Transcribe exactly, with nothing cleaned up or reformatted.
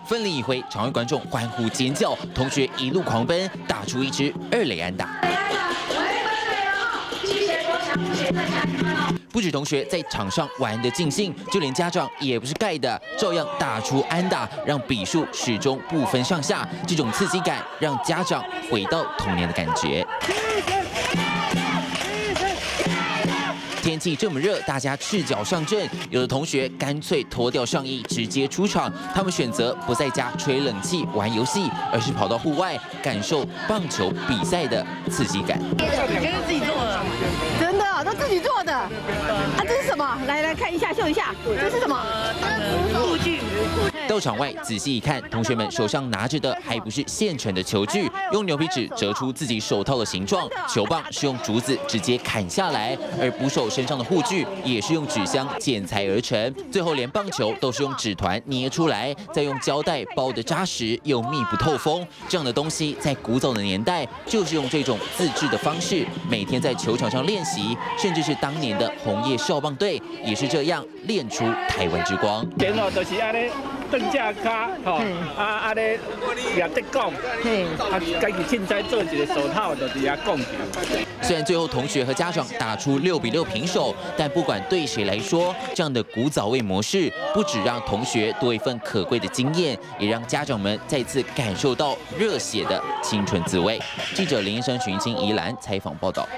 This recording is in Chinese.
奋力一挥，场外观众欢呼尖叫，同学一路狂奔，打出一支二垒安打。 不止同学在场上玩得尽兴，就连家长也不是盖的，照样打出安打，让比数始终不分上下。这种刺激感让家长回到童年的感觉。 天气这么热，大家赤脚上阵，有的同学干脆脱掉上衣直接出场。他们选择不在家吹冷气玩游戏，而是跑到户外感受棒球比赛的刺激感。 这是自己做的，真的都自己做的。啊，这是什么？来来看一下，秀一下，这是什么？护具。 到场外仔细一看，同学们手上拿着的还不是现成的球具，用牛皮纸折出自己手套的形状。球棒是用竹子直接砍下来，而捕手 身上的护具也是用纸箱剪裁而成，最后连棒球都是用纸团捏出来，再用胶带包得扎实又密不透风。这样的东西在古早的年代就是用这种自制的方式，每天在球场上练习，甚至是当年的红叶少棒队也是这样练出台湾之光。 然后就是安尼蹬架卡，吼，啊安尼掠得讲，啊家己凊彩做一个手套，就是遐讲。 虽然最后同学和家长打出六比六平手，但不管对谁来说，这样的古早味模式不只让同学多一份可贵的经验，也让家长们再次感受到热血的青春滋味。记者林医生、许云清宜兰采访报道。